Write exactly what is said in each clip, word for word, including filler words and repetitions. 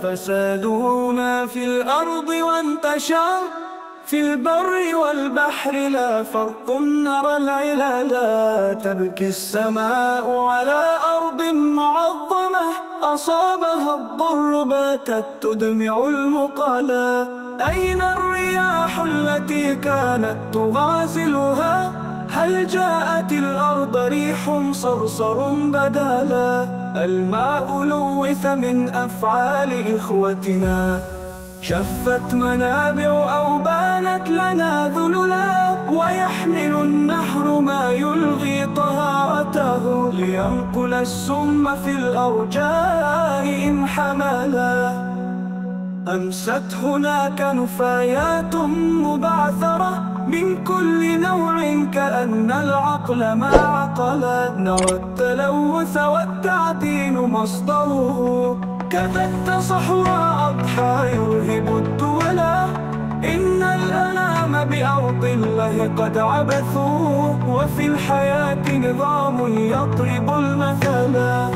فسادنا في الأرض وانتشر في البر والبحر لا فرق نرى العلالا. تبكي السماء على أرض معظمة أصابها الضر باتت تدمع المقالا. أين الرياح التي كانت تغازلها؟ هل جاءت الأرض ريح صرصر بدالا؟ الماء لوث من أفعال إخوتنا، شفت منابع أو بانت لنا ذللا. ويحمل النهر ما يلغي طهارته لينقل السم في الأرجاء إن حملا. أمست هناك نفايات مبعثرة من كل نوع كأن العقل ما عقلا. نرى التلوث والتعدين مصدره كبت صحراء أضحى يرهب الدولا. إن الأنام بأرض الله قد عبثوا وفي الحياة نظام يضرب المثلا.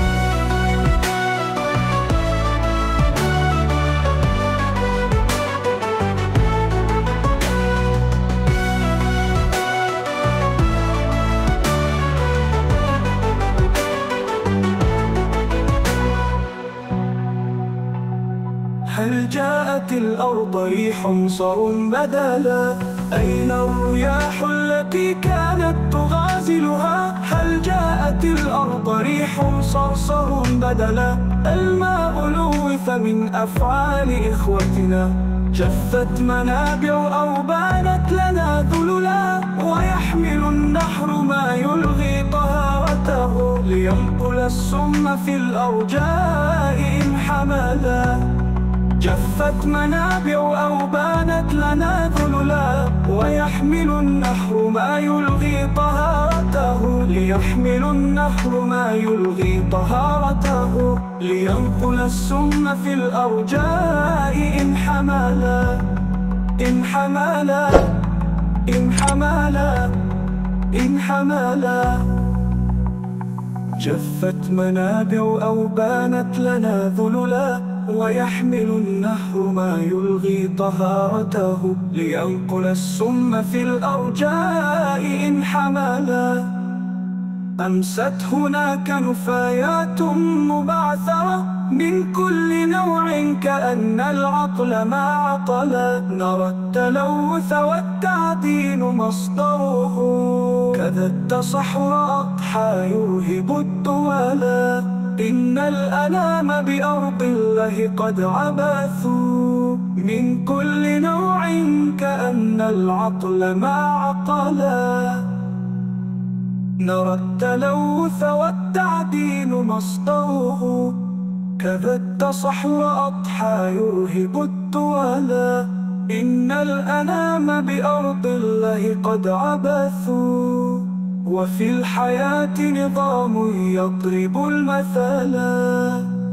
هل جاءت الأرض ريح صر بدالا؟ أين الرياح التي كانت تغازلها؟ هل جاءت الأرض ريح صرصر بدلا؟ الماء لوث من أفعال إخوتنا، جفت منابع أو بانت لنا ذللا. ويحمل النهر ما يلغي طهارته لينقل السم في الأرجاء إن حملا. جفت منابع أو بانت لنا ذللا. ويحمل النهر ما يلغي طهارته ليحمل النهر ما يلغي طهارته لينقل السم في الأرجاء إن حملا. إن حملا إن حملا إن حملا. جفت منابع أو بانت لنا ذللا. ويحمل النهر ما يلغي طهارته لينقل السم في الأرجاء إن حملا. أمست هناك نفايات مبعثرة من كل نوع كأن العقل ما عقلا. نرى التلوث والتعدين مصدره كذا التصحر أضحى يرهب الدولا. إن الأنام بأرض الله قد عبثوا من كل نوع كأن العقل ما عقلا. نرى التلوث والتعدين مصدره كذا التصحر أضحى يرهب الدولا. إن الأنام بأرض الله قد عبثوا وفي الحياة نظام يضرب المثلا.